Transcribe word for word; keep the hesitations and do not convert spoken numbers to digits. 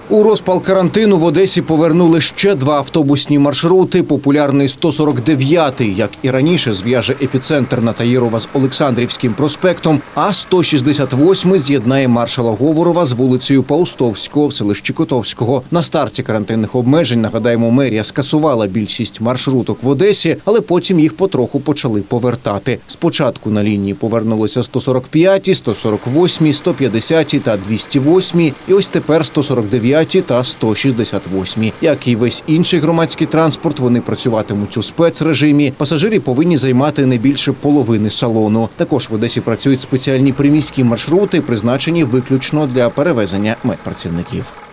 У розпал карантину в Одесі повернули ще два автобусні маршрути. Популярний сто сорок дев'ятий, як і раніше, зв'яже епіцентр на Таїрова з Олександрівським проспектом, а сто шістдесят восьмий з'єднає маршала Говорова з вулицею Паустовського в селищі Котовського. На старті карантинних обмежень, нагадаємо, мерія скасувала більшість маршруток в Одесі, але потім їх потроху почали повертати. Спочатку на лінії повернулися сто сорок п'ятий, сто сорок восьмий, сто п'ятдесятий та двісті восьмий, і ось тепер сто сорок дев'ятий та сто шістдесят восьмий. Як і весь інший громадський транспорт, вони працюватимуть у спецрежимі. Пасажири повинні займати не більше половини салону. Також в Одесі працюють спеціальні приміські маршрути, призначені виключно для перевезення медпрацівників.